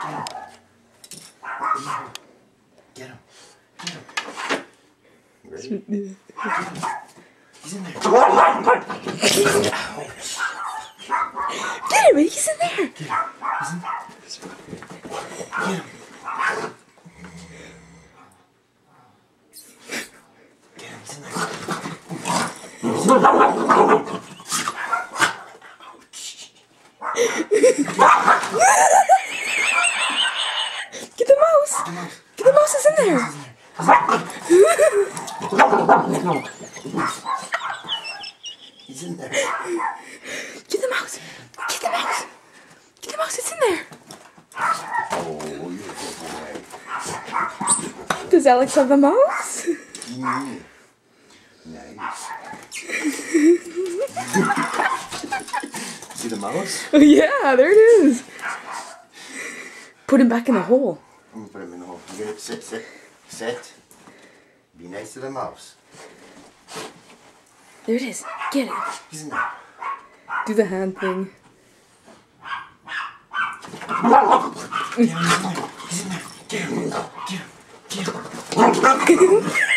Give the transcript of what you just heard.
Get him. Ready? He's in there. Get him! He's in there! Get him. He's in there. Get him. Get him. He's in there. Get the mouse! Get the mouse is in there! He's in there. Get the mouse! Get the mouse! Get the mouse, it's in there! Oh, you're a good boy. Does Alex have the mouse? Nice. See the mouse? Oh yeah, there it is! Put him back in the hole. I'm gonna put him in the hole. You're gonna sit. Be nice to the mouse. There it is. Get it. He's in there. Do the hand thing. Get him, he's in there. He's in there. Get him. Get him. Get him.